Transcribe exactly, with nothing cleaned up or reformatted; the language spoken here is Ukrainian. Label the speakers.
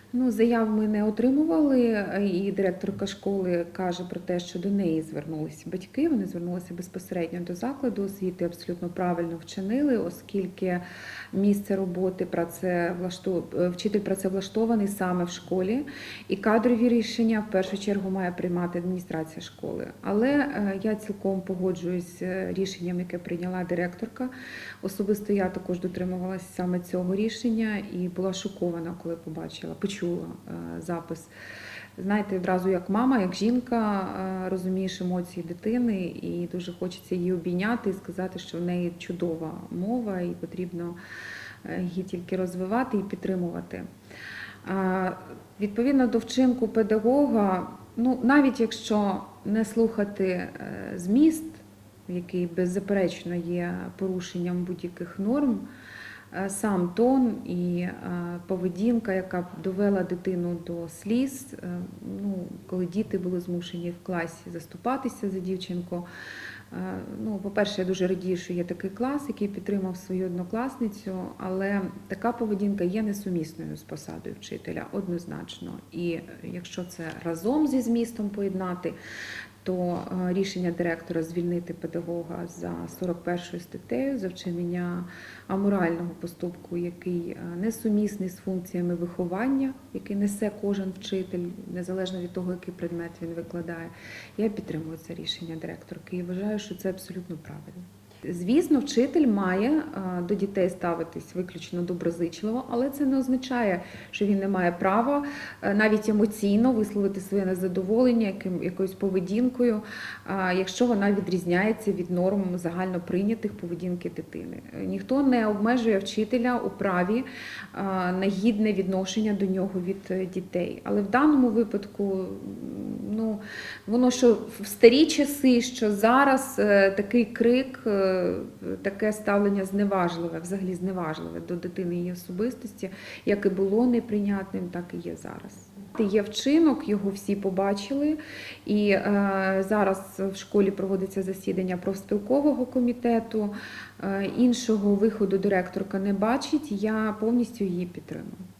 Speaker 1: Ну, заяв ми не отримували, і директорка школи каже про те, що до неї звернулися батьки, вони звернулися безпосередньо до закладу освіти, абсолютно правильно вчинили, оскільки місце роботи працевлаштов... вчитель працевлаштований саме в школі, і кадрові рішення в першу чергу має приймати адміністрація школи. Але я цілком погоджуюсь з рішенням, яке прийняла директорка. Особисто я також дотримувалася саме цього рішення і була шокована, коли побачила, почула запис. Знаєте, одразу як мама, як жінка, розумієш емоції дитини і дуже хочеться її обійняти і сказати, що в неї чудова мова і потрібно її тільки розвивати і підтримувати. Відповідно до вчинку педагога, ну, навіть якщо не слухати зміст, який беззаперечно є порушенням будь-яких норм, сам тон і поведінка, яка довела дитину до сліз, ну, коли діти були змушені в класі заступатися за дівчинку. Ну, по-перше, я дуже радію, що є такий клас, який підтримав свою однокласницю, але така поведінка є несумісною з посадою вчителя, однозначно. І якщо це разом зі змістом поєднати, то рішення директора звільнити педагога за сорок першою статтею за вчинення аморального поступку, який несумісний з функціями виховання, який несе кожен вчитель, незалежно від того, який предмет він викладає. Я підтримую це рішення директорки і вважаю, що це абсолютно правильно. Звісно, вчитель має до дітей ставитись виключно доброзичливо, але це не означає, що він не має права навіть емоційно висловити своє незадоволення якоюсь поведінкою, якщо вона відрізняється від норм загально прийнятих поведінки дитини. Ніхто не обмежує вчителя у праві на гідне відношення до нього від дітей. Але в даному випадку, ну, воно що в старі часи, що зараз такий крик, таке ставлення зневажливе, взагалі зневажливе до дитини і її особистості, як і було неприйнятним, так і є зараз. Є вчинок, його всі побачили, і е, зараз в школі проводиться засідання профспілкового комітету, е, іншого виходу директорка не бачить, я повністю її підтримую.